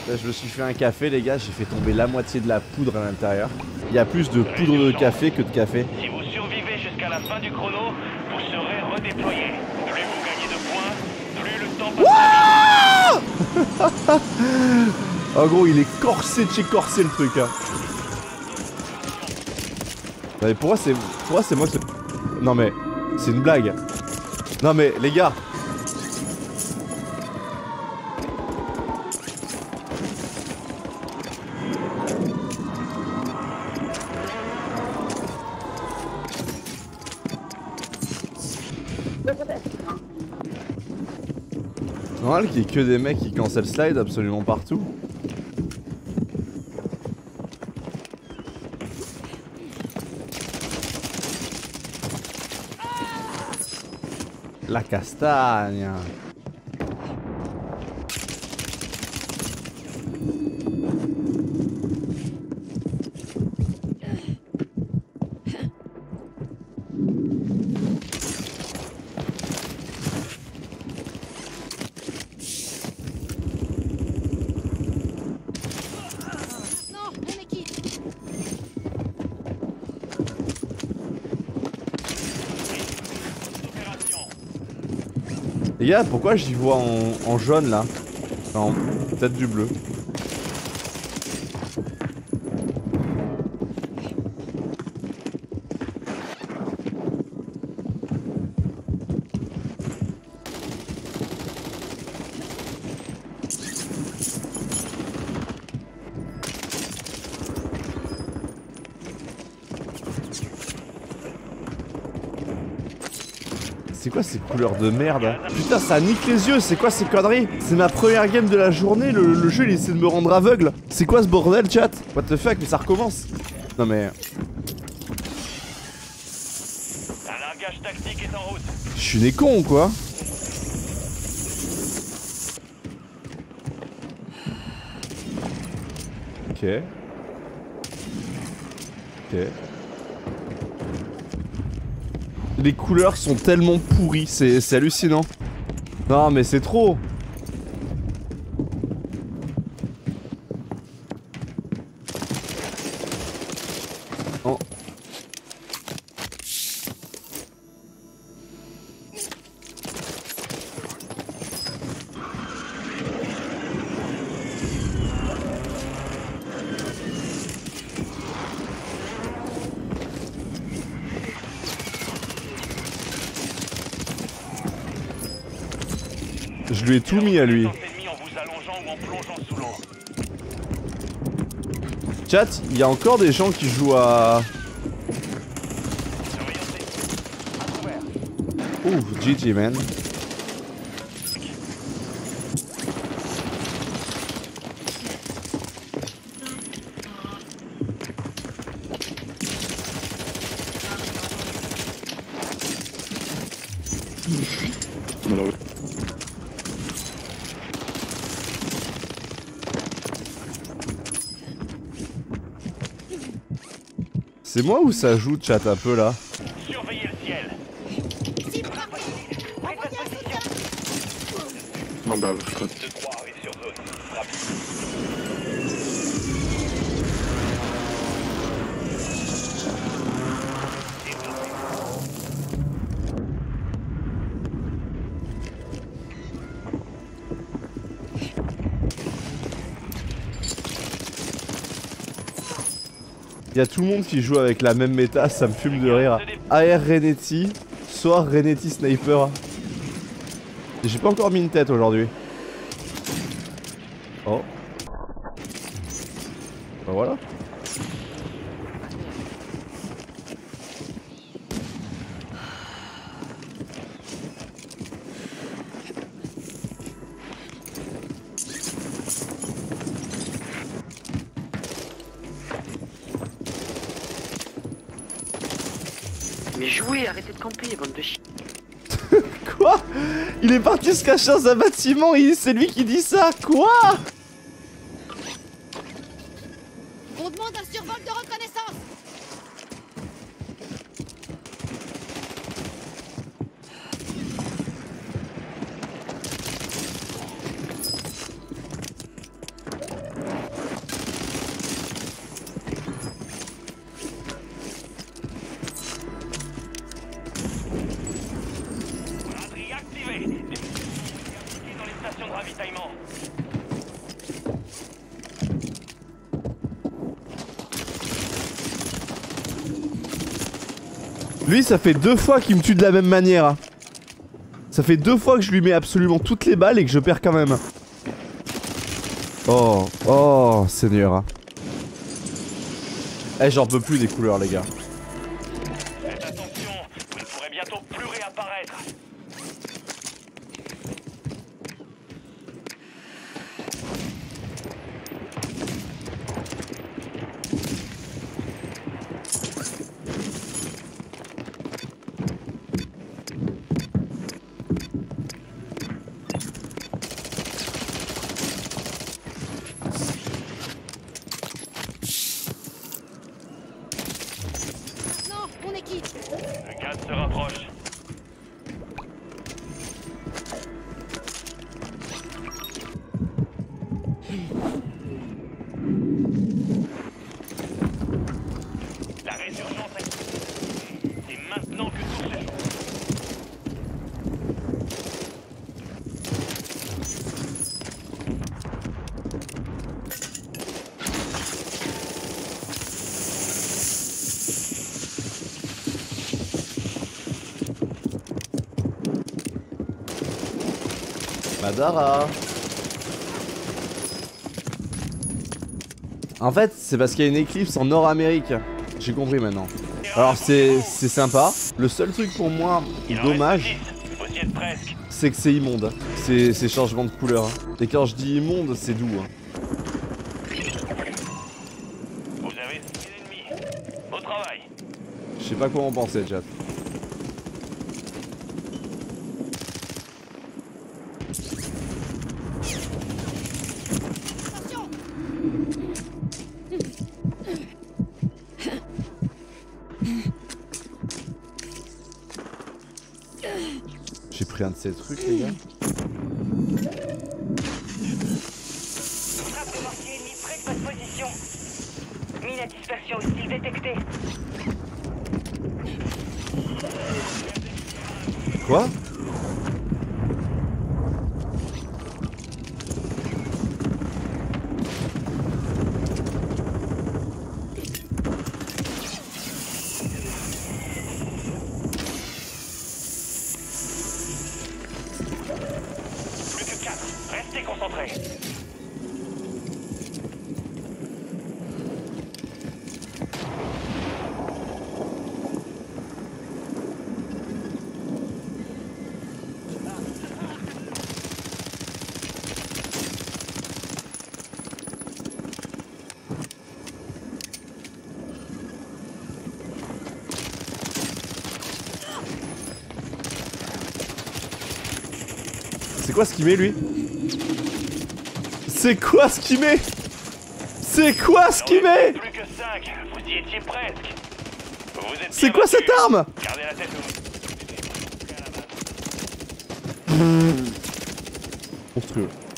Là, je me suis fait un café, les gars, j'ai fait tomber la moitié de la poudre à l'intérieur. Il y a plus de poudre de café que de café. Si vous survivez jusqu'à la fin du chrono, vous serez redéployé. Plus vous gagnez de points, plus le temps passe. En gros, il est corsé de chez corsé le truc. Hein. Mais pourquoi c'est moi qui... Non mais, c'est une blague. Non mais, les gars. C'est normal qu'il y ait que des mecs qui cancel slide absolument partout. La castagne. Les gars, pourquoi j'y vois en jaune là? Non, peut-être du bleu. C'est quoi ces couleurs de merde? Putain, ça nique les yeux, c'est quoi ces conneries? C'est ma première game de la journée, le jeu il essaie de me rendre aveugle. C'est quoi ce bordel, chat? What the fuck, mais ça recommence. Non mais... Un largage tactique est en route. Je suis né con ou quoi? Ok. Ok. Les couleurs sont tellement pourries, c'est hallucinant. Non mais c'est trop. Oh. Je lui ai tout mis à lui. Chat, il y a encore des gens qui jouent à... Ouh, GG man. C'est moi ou ça joue chat un peu là? Surveillez le ciel. Non bah je crois. 2-3 arrivent sur zone. Rapide. Il y a tout le monde qui joue avec la même méta, ça me fume de rire. AR Renetti, soit Renetti Sniper. J'ai pas encore mis une tête aujourd'hui. Oh. Bah voilà. Mais jouez, arrêtez de camper, bande de chi... Quoi? Il est parti se cacher dans un bâtiment et c'est lui qui dit ça? Quoi? On demande un survol de reconnaissance. Lui, ça fait 2 fois qu'il me tue de la même manière. Ça fait 2 fois que je lui mets absolument toutes les balles et que je perds quand même. Oh, oh, Seigneur. Eh, j'en peux plus des couleurs, les gars. Faites attention, vous ne pourrez bientôt plus réapparaître. Maintenant, on est quitte. Le gaz se rapproche. La résurgence est... C'est maintenant que tout se joue. Madara. En fait, c'est parce qu'il y a une éclipse en Nord-Amérique. J'ai compris maintenant. Alors c'est sympa. Le seul truc pour moi, Il en dommage, reste 10. Vous y êtes presque. c'est que c'est immonde. Ces changements de couleur. Et quand je dis immonde, c'est doux. Vous avez 6 ennemis. Au travail. Je sais pas quoi en penser, chat. Attention. J'ai pris un de ces trucs, les gars. Frappe de mortier ennemi près de votre position. Mine à dispersion hostile détectée. Quoi? Plus que 4. Restez concentrés. C'est quoi ce qu'il met, lui? C'est quoi ce qu'il met? C'est quoi ce qu'il met? Plus que 5. Vous y étiez presque. Vous êtes C'est bien quoi battus. cette arme? Gardez la tête haute. Monstrueux.